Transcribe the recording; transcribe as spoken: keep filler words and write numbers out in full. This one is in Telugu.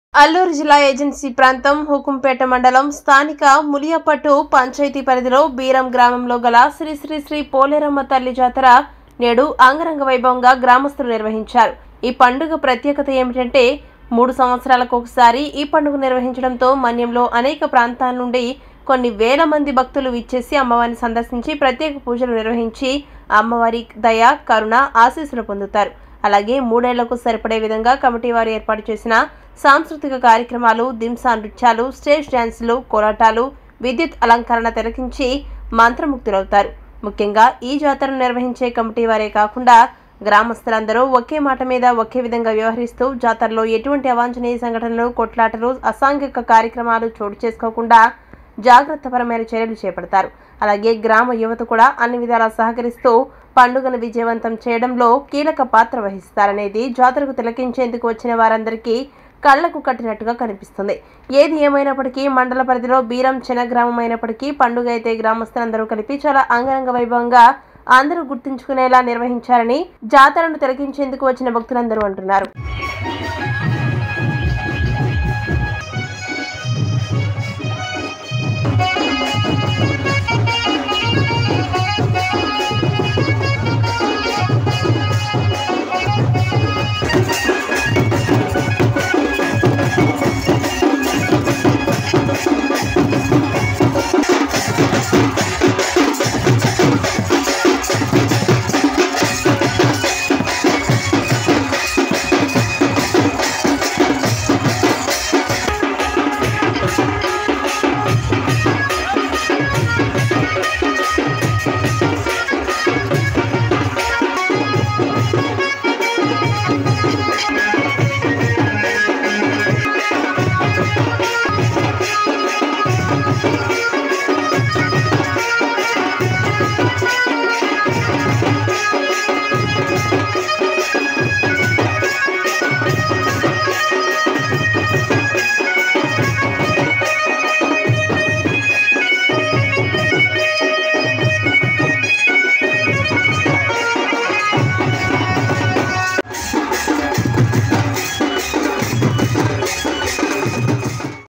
అల్లూరు జిల్లా ఏజెన్సీ ప్రాంతం హుకుంపేట మండలం స్థానిక ములియపట్టు పంచాయతీ పరిధిలో బీరం గ్రామంలో గల శ్రీ శ్రీ శ్రీ పోలేరమ్మ తల్లి జాతర నేడు అంగరంగ వైభవంగా గ్రామస్తులు నిర్వహించారు. ఈ పండుగ ప్రత్యేకత ఏమిటంటే మూడు సంవత్సరాలకు ఒకసారి ఈ పండుగ నిర్వహించడంతో మన్యంలో అనేక ప్రాంతాల నుండి కొన్ని వేల మంది భక్తులు విచ్చేసి అమ్మవారిని సందర్శించి ప్రత్యేక పూజలు నిర్వహించి అమ్మవారి దయ కరుణ ఆశీస్సులు పొందుతారు. అలాగే మూడేళ్లకు సరిపడే విధంగా కమిటీ వారు ఏర్పాటు చేసిన సాంస్కృతిక కార్యక్రమాలు, దింసా నృత్యాలు, స్టేజ్ డ్యాన్సులు, కోలాటాలు, విద్యుత్ అలంకరణ తిలకించి మంత్రముగ్ధులవుతారు. ముఖ్యంగా ఈ జాతరను నిర్వహించే కమిటీ వారే కాకుండా గ్రామస్తులందరూ ఒకే మాట మీద ఒకే విధంగా వ్యవహరిస్తూ జాతరలో ఎటువంటి అవాంఛనీయ సంఘటనలు, కొట్లాటలు, అసాంఘిక కార్యక్రమాలు చోటు చేసుకోకుండా జాగ్రత్తపరమైన చర్యలు చేపడతారు. అలాగే గ్రామ యువత కూడా అన్ని విధాలా సహకరిస్తూ పండుగను విజయవంతం చేయడంలో కీలక పాత్ర వహిస్తారనేది జాతరకు తిలకించేందుకు వచ్చిన వారందరికీ కళ్లకు కట్టినట్టుగా కనిపిస్తుంది. ఏది ఏమైనప్పటికీ మండల పరిధిలో బీరం చిన్న గ్రామం అయినప్పటికీ పండుగ అయితే గ్రామస్తులందరూ కలిపి చాలా అంగరంగ వైభవంగా అందరూ గుర్తుంచుకునేలా నిర్వహించారని జాతరను తిలకించేందుకు వచ్చిన భక్తులందరూ అంటున్నారు.